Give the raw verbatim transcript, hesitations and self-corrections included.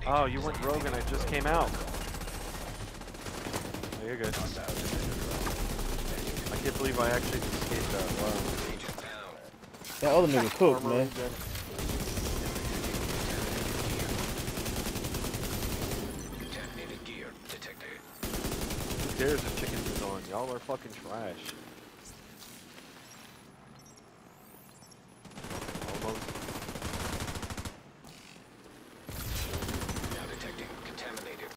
Oh, you went rogue and I just came out. Oh, you're good. I can't believe I actually escaped that. Wow. That other nigga cooked, man. Who cares if chickens is on? Y'all are fucking trash.